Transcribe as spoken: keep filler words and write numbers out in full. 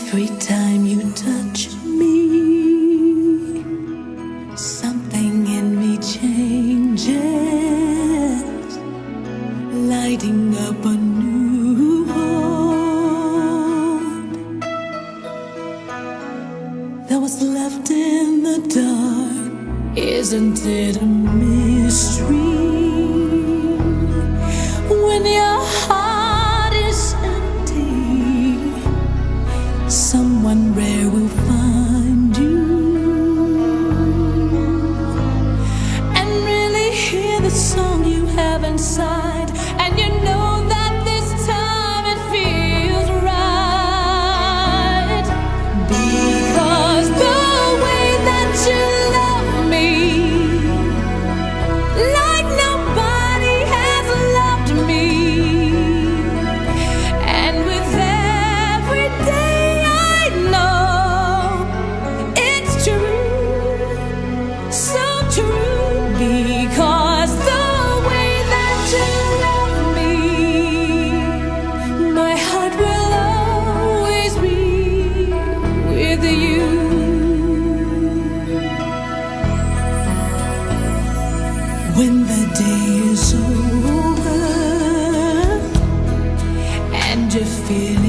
Every time you touch me, something in me changes, lighting up a new hope that was left in the dark. Isn't it a mystery when your heart is empty? Someone rare will find you and really hear the song you have inside, and you know that this time it feels right, because the way that you love me, like nobody has loved me, and with every day because the way that you love me, my heart will always be with you. When the day is over and you feel